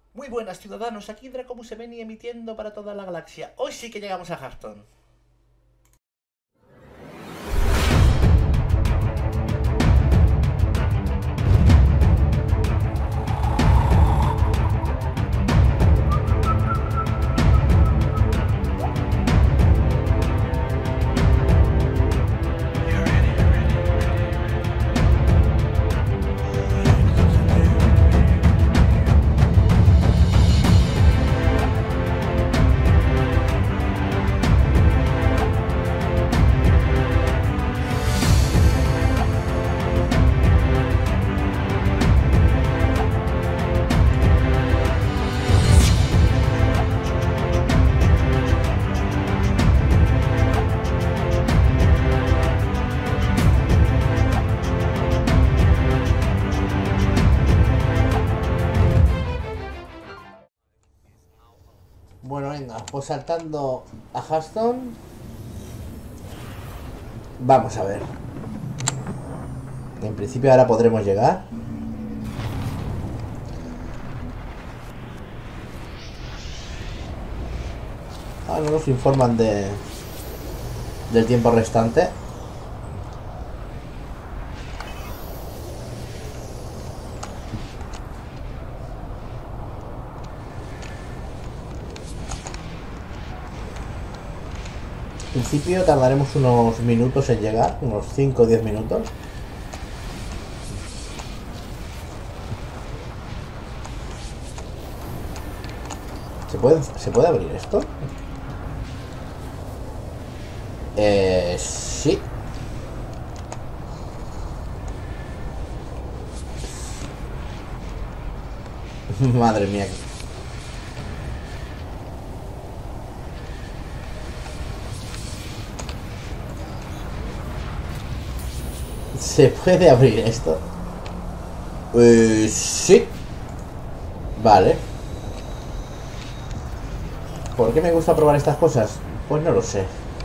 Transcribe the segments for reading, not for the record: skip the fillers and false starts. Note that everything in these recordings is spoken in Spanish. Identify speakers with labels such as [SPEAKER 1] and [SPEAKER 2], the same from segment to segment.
[SPEAKER 1] Muy buenas ciudadanos, aquí Draco Museveni emitiendo para toda la galaxia. Hoy sí que llegamos a Hearthstone. Bueno, venga, pues saltando a Hearthstone. Vamos a ver. En principio ahora podremos llegar. Ahora no nos informan del tiempo restante. En principio tardaremos unos minutos en llegar, unos 5 o 10 minutos. ¿Se puede abrir esto? Sí. Madre mía. ¿Se puede abrir esto? Sí. Vale. ¿Por qué me gusta probar estas cosas? Pues no lo sé.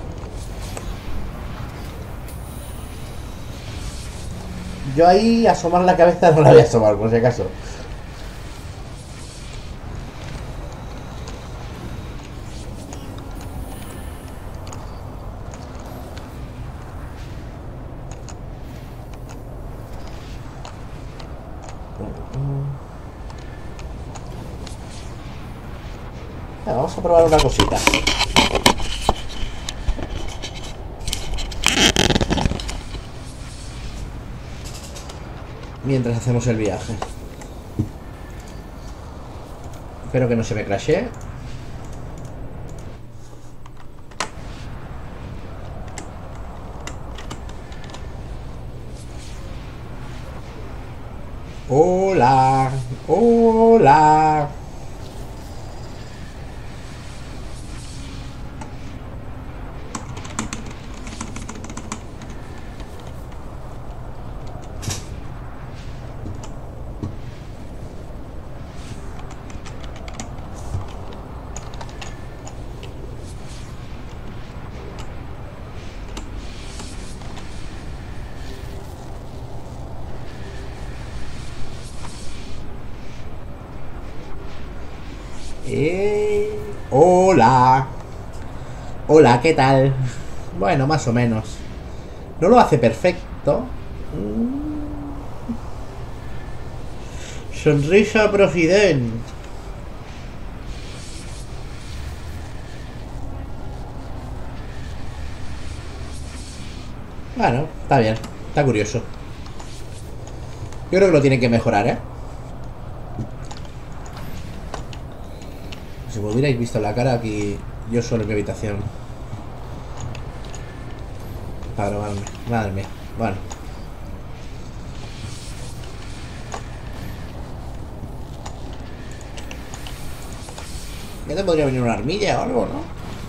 [SPEAKER 1] Yo ahí asomar la cabeza no la voy a asomar, por si acaso. Vamos a probar una cosita. Mientras hacemos el viaje. Espero que no se me crashee. Hola. Hola. Hola. Hola, ¿qué tal? Bueno, más o menos. No lo hace perfecto. Sonrisa Profident. Bueno, está bien. Está curioso. Yo creo que lo tienen que mejorar, ¿eh? Si me hubierais visto la cara aquí, yo solo en mi habitación. Para grabarme. Madre mía. Bueno. Ya te podría venir una armilla o algo, ¿no?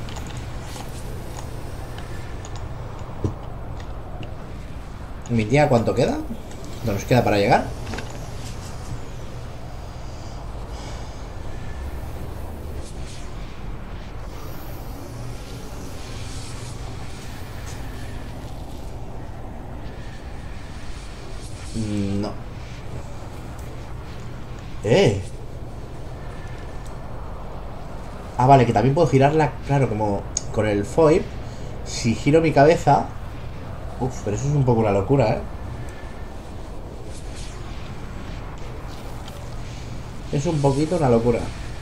[SPEAKER 1] ¿Mi tía cuánto queda? ¿No nos queda para llegar? No. ¡Eh! Ah, vale, que también puedo girarla, claro, como con el foil. Si giro mi cabeza... Uf, pero eso es un poco una locura, ¿eh? Es un poquito una locura.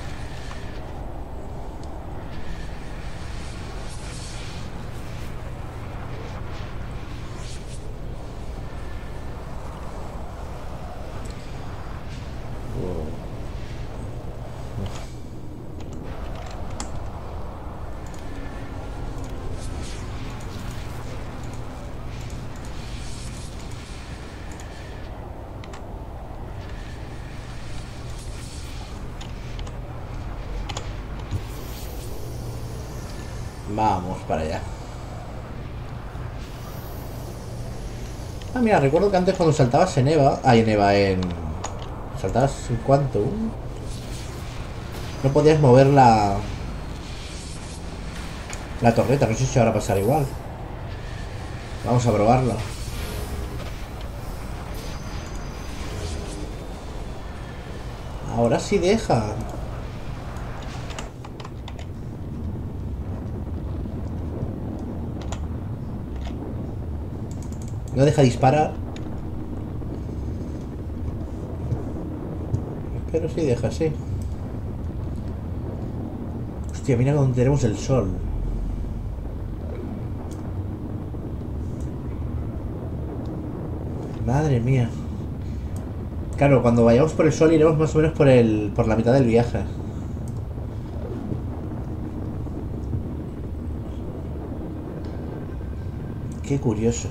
[SPEAKER 1] Vamos para allá. Ah, mira, recuerdo que antes cuando saltabas en Eva... Ah, en Eva, en... ¿Saltabas en cuánto? No podías mover la torreta, no sé si ahora pasará igual. Vamos a probarlo. Ahora sí deja. No deja disparar. Pero sí deja, sí. Hostia, mira donde tenemos el sol. Madre mía. Claro, cuando vayamos por el sol iremos más o menos por la mitad del viaje. Qué curioso.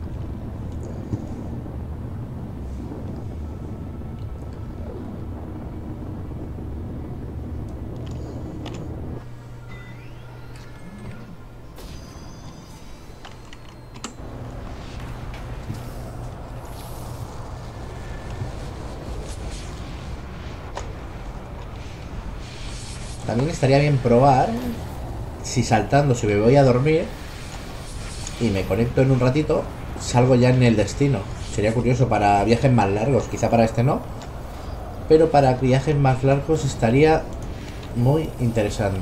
[SPEAKER 1] También estaría bien probar si saltando, si me voy a dormir y me conecto en un ratito, salgo ya en el destino. Sería curioso para viajes más largos, quizá para este no, pero para viajes más largos estaría muy interesante.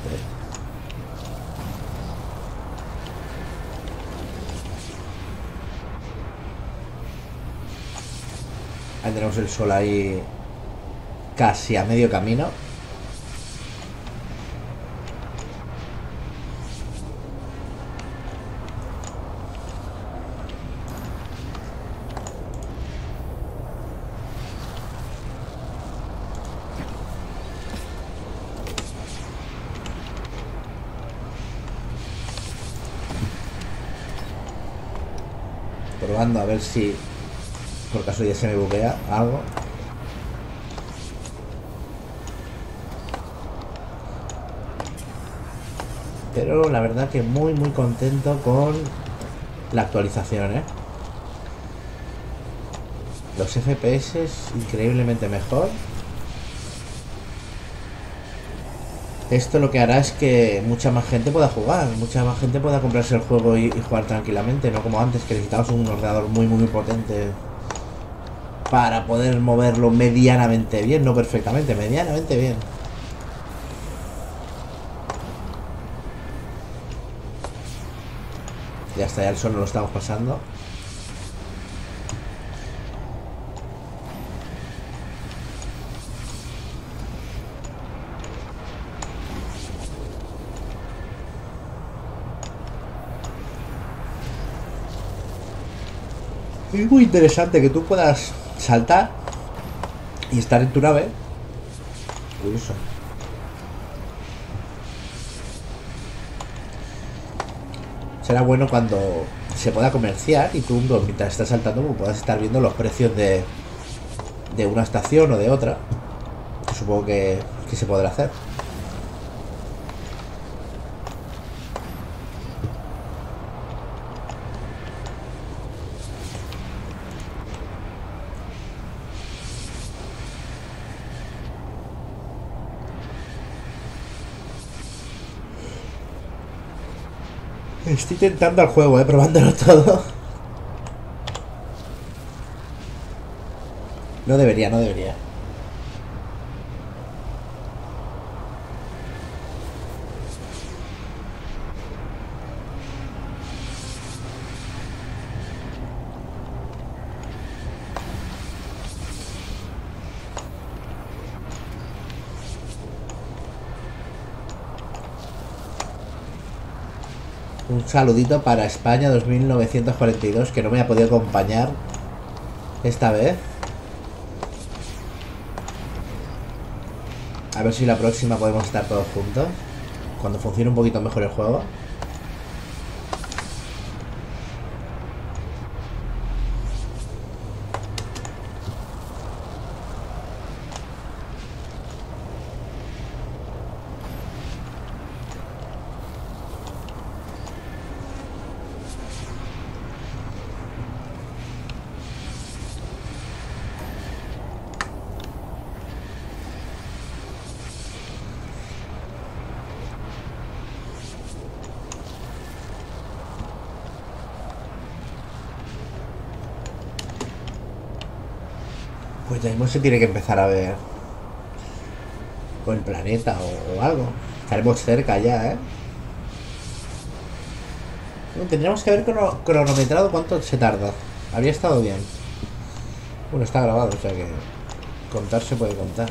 [SPEAKER 1] Ahí tenemos el sol ahí casi a medio camino. Probando a ver si por casualidad se me buguea algo. Pero la verdad que muy contento con la actualización, ¿eh? Los FPS increíblemente mejor. Esto lo que hará es que mucha más gente pueda jugar, mucha más gente pueda comprarse el juego y jugar tranquilamente, no como antes que necesitabas un ordenador muy potente para poder moverlo medianamente bien, no perfectamente, medianamente bien. Ya está, ya el sol no lo estamos pasando. Es muy interesante que tú puedas saltar y estar en tu nave. Curioso. Será bueno cuando se pueda comerciar y tú mientras estás saltando puedas estar viendo los precios de una estación o de otra. Supongo que se podrá hacer. Estoy tentando al juego, probándolo todo. No debería, no debería. Un saludito para España 2942, que no me ha podido acompañar esta vez. A ver si la próxima podemos estar todos juntos, cuando funcione un poquito mejor el juego. Pues ya mismo se tiene que empezar a ver o el planeta o algo. Estaremos cerca ya, ¿eh? Bueno, tendríamos que haber cronometrado cuánto se tarda. Habría estado bien. Bueno, está grabado, o sea que contar se puede contar.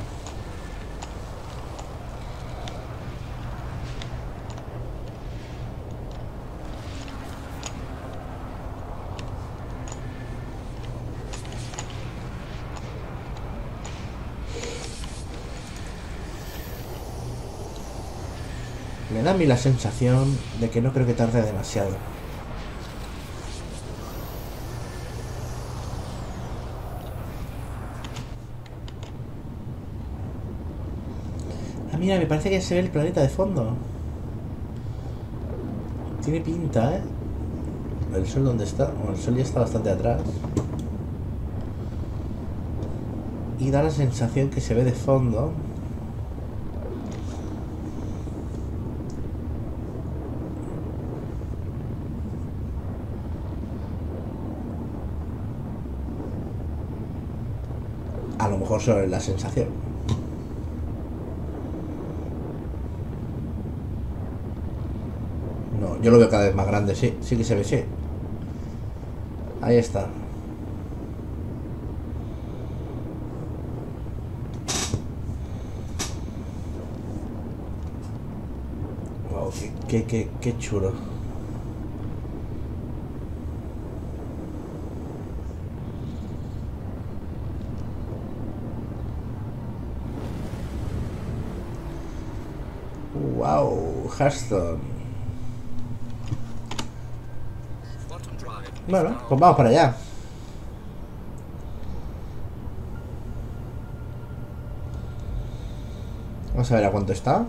[SPEAKER 1] Me da a mí la sensación de que no creo que tarde demasiado. Ah, mira, me parece que se ve el planeta de fondo. Tiene pinta, ¿eh? ¿El sol dónde está? Bueno, el sol ya está bastante atrás. Y da la sensación que se ve de fondo. A lo mejor solo es la sensación. No, yo lo veo cada vez más grande, sí. Sí que se ve, sí. Ahí está. Wow, qué chulo. Wow, Hearthstone. Bueno, pues vamos para allá. Vamos a ver a cuánto está.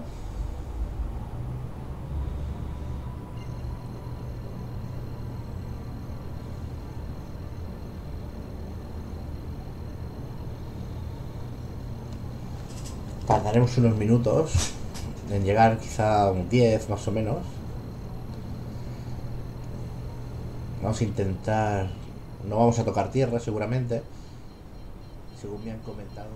[SPEAKER 1] Tardaremos unos minutos en llegar, quizá un 10 más o menos. Vamos a intentar... No vamos a tocar tierra seguramente, según me han comentado.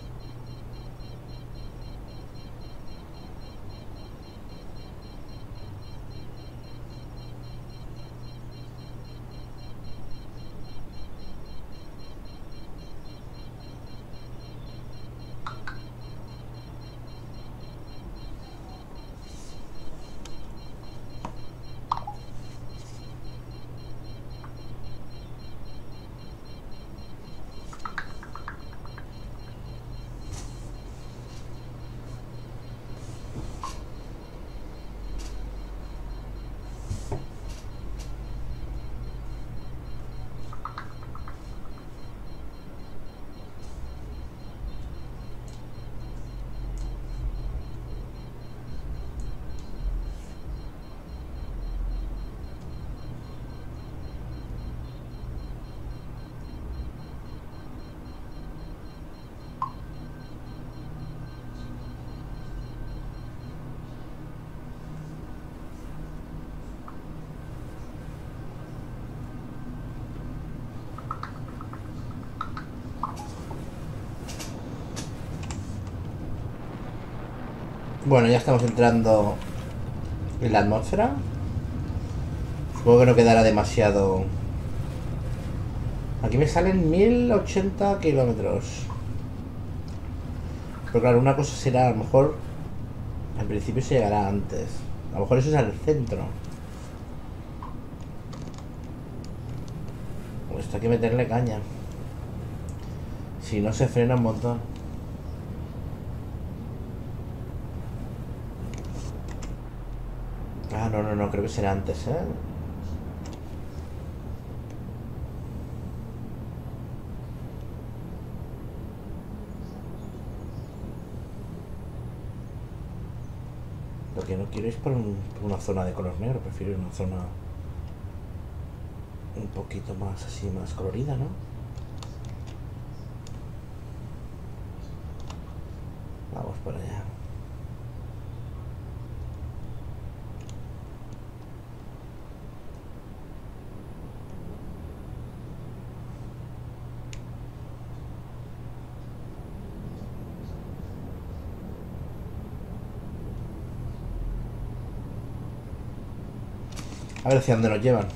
[SPEAKER 1] Bueno, ya estamos entrando en la atmósfera. Supongo que no quedará demasiado. Aquí me salen 1080 kilómetros. Pero claro, una cosa será, a lo mejor en principio se llegará antes. A lo mejor eso es al centro. Esto hay que meterle caña. Si no se frena un montón. Ah, no, no, no, creo que será antes, ¿eh? Lo que no quiero es por una zona de color negro, prefiero una zona un poquito más así, más colorida, ¿no? Vamos por allá. A ver hacia dónde nos llevan.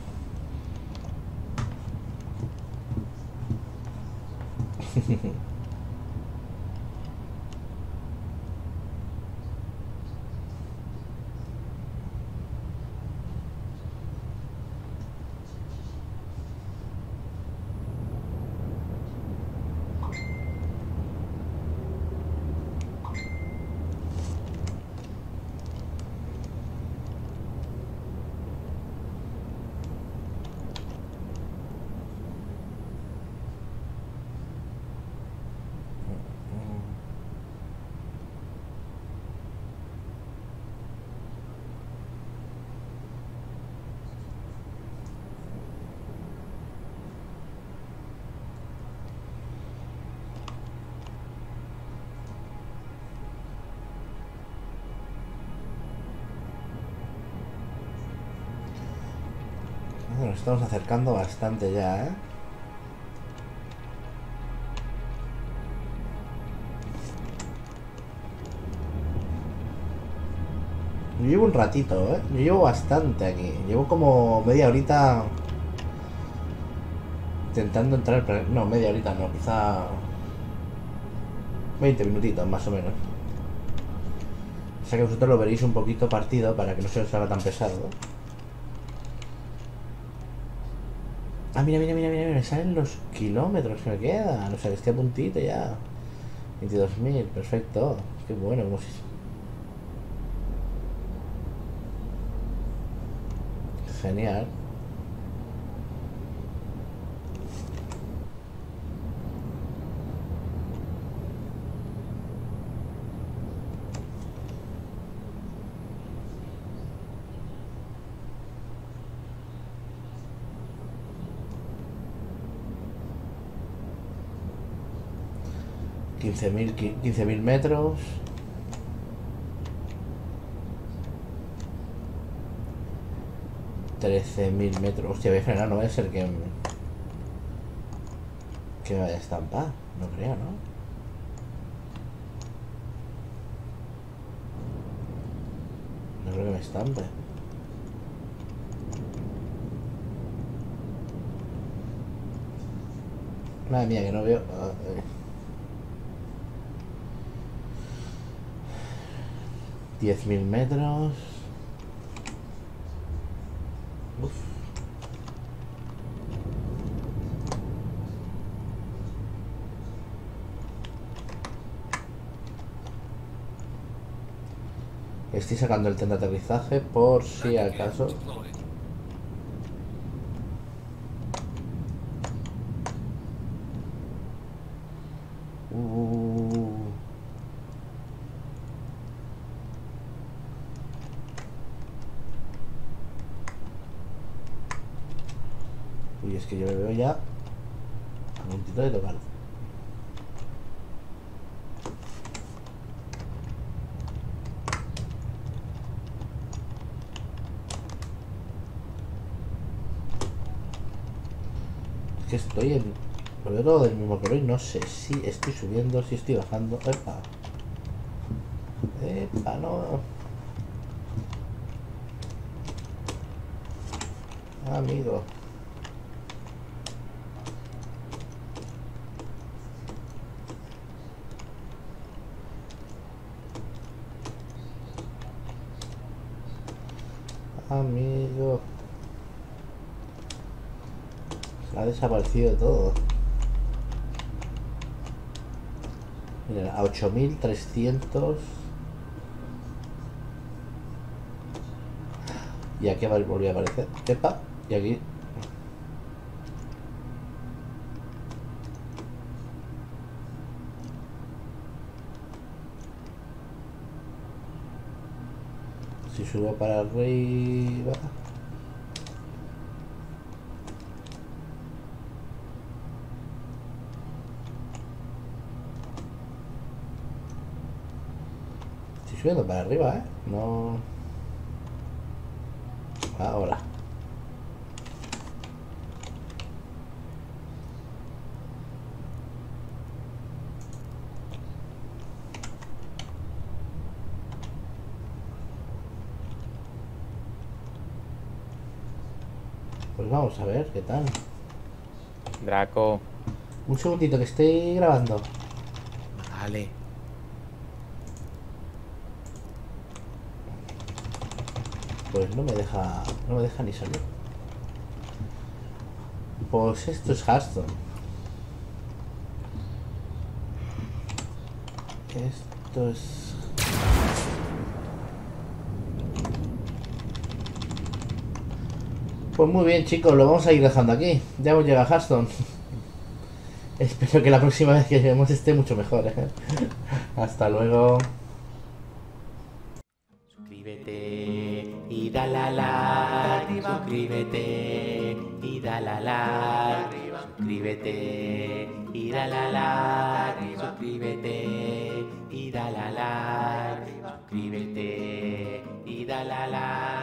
[SPEAKER 1] Nos estamos acercando bastante ya, ¿eh? Yo llevo un ratito, ¿eh? Yo llevo bastante aquí. Llevo como media horita intentando entrar. No, media horita no, quizá 20 minutitos más o menos. O sea que vosotros lo veréis un poquito partido para que no se os haga tan pesado. Ah, mira, mira, mira, mira, me salen los kilómetros que me quedan. O sea, que estoy a puntito ya. 22.000, perfecto. Qué bueno, como si... Genial. Quince mil metros. 13.000 metros. Hostia, voy a frenar, no va a ser que me vaya a estampar. No creo, ¿no? No creo que me estampe. Madre mía, que no veo... 10.000 metros. Uf. Estoy sacando el tren de aterrizaje por si acaso. Uy, es que yo me veo ya a puntito de tocar. Es que estoy en... Lo veo todo del mismo color y no sé si estoy subiendo, si estoy bajando. Epa. Epa, no. Amigo. Amigo. Ha desaparecido todo. Mira, a 8300. Y aquí volvió a aparecer. Epa, y aquí. Si subo para arriba. Estoy subiendo para arriba, ¿eh? No. Ahora. Pues vamos a ver qué tal.
[SPEAKER 2] Draco.
[SPEAKER 1] Un segundito que estoy grabando.
[SPEAKER 2] Vale.
[SPEAKER 1] Pues no me deja. No me deja ni salir. Pues esto es Hearthstone. Esto es. Pues muy bien, chicos, lo vamos a ir dejando aquí. Ya hemos llegado a Hearthstone. Espero que la próxima vez que lleguemos esté mucho mejor, ¿eh? Hasta luego.
[SPEAKER 2] Suscríbete y dale a like. Suscríbete y dale a like. Suscríbete y dale a like. Suscríbete y dale a like. Suscríbete y dale a like.